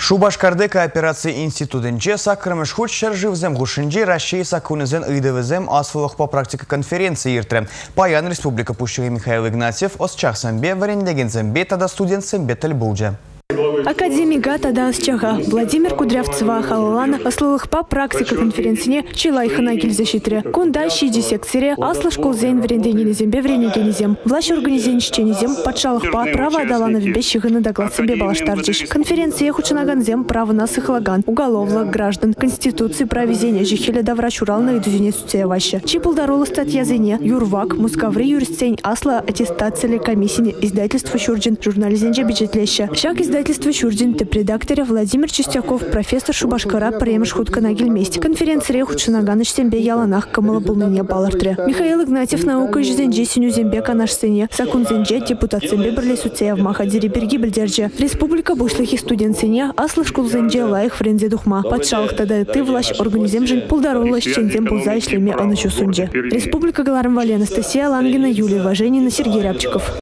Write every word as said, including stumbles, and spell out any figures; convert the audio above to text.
Шубашкарды кооперации институтынче сакрымыш хуч шарживзем гушинче Россия сакунызен ыдывызем асфалых по практика конференции иртре. Паян Республика Пущеги Михаил Игнатьев осчахсамбе варендегензембе тада студентсембе тельбуджа. Академика тада счага Владимир Кудрявцева халалана аслылых по практика конференции Чилайхана гильзащитре. Кундащий дисекцире асла школ зейн врендегенезем бевренегенезем. Власть организенченезем подшалых по право адалана вбещига на доклад себе балаштарджиш. Конференция хучанаганзем право на сыхлаган, уголовлах граждан, конституции провезения жихеля да врачурал на идузине суцееваща. Чипулдарула статья зене, юрвак, мускаври юрисцень асла аттестация комиссии издательства Шурджин, журнализенче бюджетлеща. Шаг издательства Шурджин, редакторе Владимир Чистяков, профессор Шубашкара, премеш хутка на гельместь. Конференция хучанаганыш сембе яланах камала полныне балартре. Михаил Игнатьев наука жизенже синю зембека наш сыне. Сакун зенже депутат сембе берле суцея в махадире берги бельдерже. Республика бушлых и студент сыне, асла школ зенже лаих френзе духма. Подшалых тогда ты власть организемжен пулдарула щензем пулза и шлеме анучу сунже. Республика Галарм Вали, Анастасия Лангина, Юлия Важенина, Сергей Рябчиков.